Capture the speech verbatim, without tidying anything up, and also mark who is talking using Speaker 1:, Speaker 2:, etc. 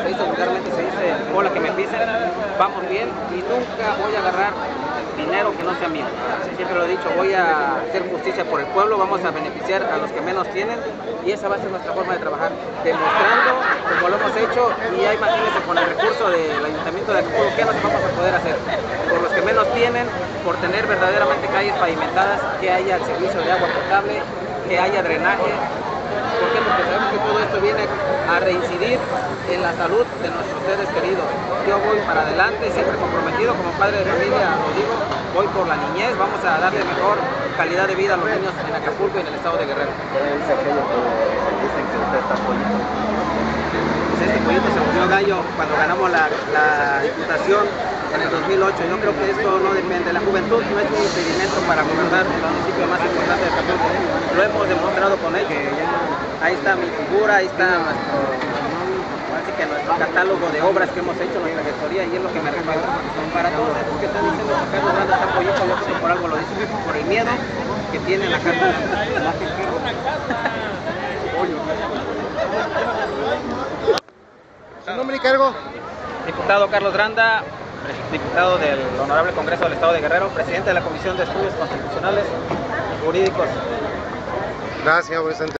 Speaker 1: se dice vulgarmente, se dice bola que me pisen, vamos bien y nunca voy a agarrar dinero que no sea mío. Siempre lo he dicho, voy a hacer justicia por el pueblo, vamos a beneficiar a los que menos tienen y esa va a ser nuestra forma de trabajar, demostrando como lo hemos hecho. Y ya imagínense, con el recurso del Ayuntamiento de Acapulco, ¿qué nos vamos a poder hacer? Por los que menos tienen, por tener verdaderamente calles pavimentadas, que haya servicio de agua potable, que haya drenaje. ¿Por qué? Porque sabemos que todo esto viene a reincidir en la salud de nuestros seres queridos. Yo voy para adelante, siempre comprometido, como padre de familia, lo digo, voy por la niñez, vamos a darle mejor calidad de vida a los niños en Acapulco y en el estado de Guerrero.
Speaker 2: ¿Qué dice aquello que dicen que usted está pollito?
Speaker 1: Pues este pollito se volvió gallo cuando ganamos la, la diputación en el dos mil ocho. Yo creo que esto no depende, la juventud no es un impedimento para gobernar el municipio más importante de Acapulco. Lo hemos demostrado con hechos. Ahí está mi figura, ahí está nuestro, así que nuestro catálogo de obras que hemos hecho, nuestra gestoría, y es lo que me respalda. Para todos estos que están diciendo que Carlos Granda está pollito, yo creo que por algo lo dicen, por el miedo que tienen a Carlos Granda.
Speaker 3: ¿Su nombre y cargo?
Speaker 1: Diputado Carlos Granda, diputado del Honorable Congreso del Estado de Guerrero, presidente de la Comisión de Estudios Constitucionales y Jurídicos.
Speaker 3: Gracias, señor presidente.